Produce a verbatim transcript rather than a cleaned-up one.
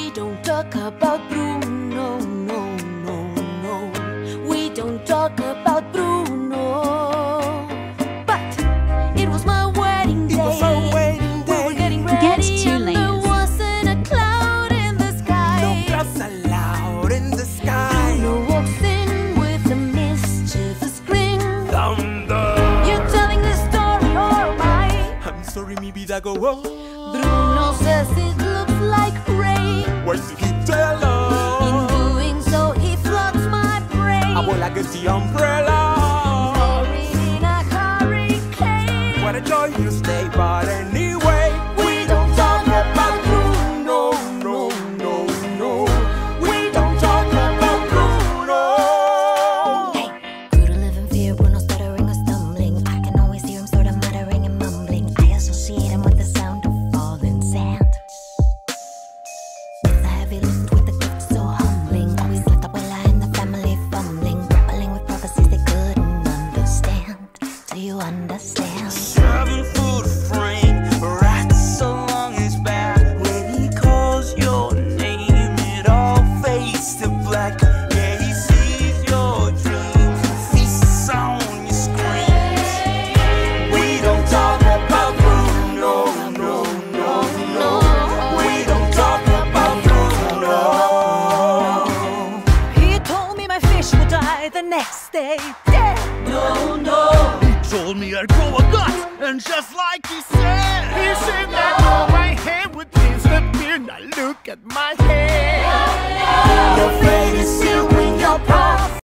We don't talk about Bruno, no, no, no. We don't talk about Bruno. But it was my wedding day. It was our wedding day. We were getting ready. Get two and there lanes. wasn't a cloud in the sky. No clouds allowed in the sky. Bruno walks in with a mischievous grin. Thunder. You're telling this story or am I? I'm sorry, mi vida go wrong. Bruno says it looks like rain. Why did he tell us? In doing so, he floods my brain. I will like the umbrella. Buried in a hurricane. What a joyous day, but anyway, We don't talk about Bruno, no, no, no. We don't talk about Bruno. Hey, grew to live in fear, Bruno stuttering or stumbling. I can always hear him sort of muttering and mumbling. I associate him with the sound of falling sand. It's a heavy lift with a gift so humbling. Always left abuela in the family fumbling, grappling with prophecies they couldn't understand. Do you understand? Seven foot frame, rats so long his back. When he calls your name, it all fades to black. Yeah, he sees your dreams, feasts on your screams. We don't talk about Bruno, no, no, no. We don't talk about Bruno. He told me my fish would die the next day. Dead. No, no. He told me I'd grow a gut, and just like he said, He said that all my hair would disappear. Now look at my hair. Your fate is sealed when your path